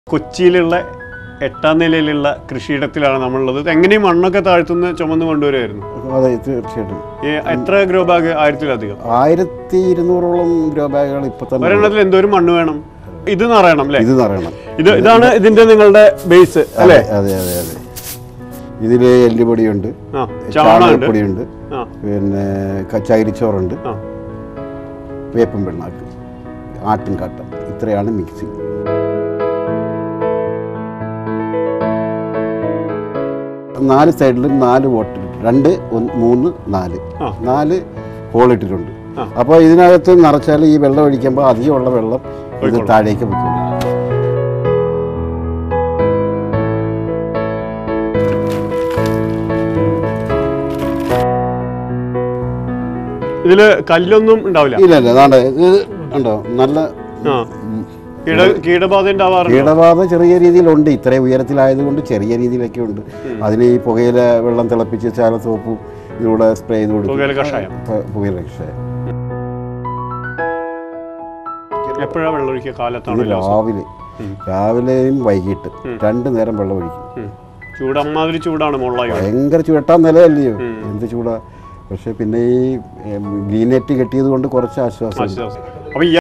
കൊച്ചിയിലുള്ള 8ാം നിലയിലുള്ള കൃഷിയിടത്തിലാണ് നമ്മളുള്ളത്. എങ്ങനെയും മണ്ണൊക്കെ താഴ്ത്തുന്ന ചുമന്ന് കൊണ്ടുവരുമായിരുന്നു. അതെ, തീർച്ചയായിട്ടും. എത്ര ഗ്രോ ബാഗ്? 1000-ലധികം. 1200ഓളം ഗ്രോ ബാഗുകൾ ഇപ്പൊ തന്നെ. ഒരെണ്ണത്തിൽ എന്തോരം മണ്ണ് വേണം? ഇത് നിറയണം അല്ലേ? ഇത് നിറയണം. ഇതാണ് ഇതിന്റെ നിങ്ങളുടെ ബേസ് അല്ലേ? അതെ അതെ അതെ. ഇതില് എല്ലുപൊടിയുണ്ട്, ചാണകപ്പൊടിയുണ്ട്, പിന്നെ ചകിരിച്ചോറുണ്ട്, വേപ്പൻ പിണ്ണാക്ക്, ആട്ടിൻകാട്ട, ഇത്രയാണ് മിക്സിങ്. നാല് സൈഡിലും 4 ബോട്ടിൽ, 2, 3, 4 ഹോൾ ഇട്ടിട്ടുണ്ട്. അപ്പോൾ ഇതിനകത്ത് നിറച്ചാൽ ഈ വെള്ളം ഒഴിക്കുമ്പോൾ അധികമുള്ള വെള്ളം ഇത് താഴേക്ക് പോകും. ഇതില് കല്ലൊന്നും ഉണ്ടാവില്ല? ഇല്ല ഇല്ല. അതാണ്ട് ഇത് ഉണ്ടോ, നല്ല കീടബാധ ചെറിയ രീതിയിലുണ്ട്. ഇത്രയും ഉയരത്തിലായതുകൊണ്ട് ചെറിയ രീതിയിലൊക്കെ ഉണ്ട്. അതിന് ഈ പുകയില വെള്ളം തിളപ്പിച്ച് ചാലസോപ്പും ഇതിലൂടെ സ്പ്രേ ചെയ്ത് കൊടുക്കും. പുകയില കഷായം. എപ്പോഴാണ് വെള്ളം ഒഴിക്കുക? കാലത്താണ്? രാവിലെയും വൈകിട്ട് 2 നേരം വെള്ളം ഒഴിക്കും. ചൂടമ്മാതിരി ചൂടാണ് മുകളിലായി. ഭയങ്കര ചൂടാൻ നിലയല്ലയോ, എന്ത് ചൂടാ. പക്ഷെ പിന്നെ ഈ ഗ്രീനെറ്റ് കെട്ടിയത് കൊണ്ട് കുറച്ച് ആശ്വാസം.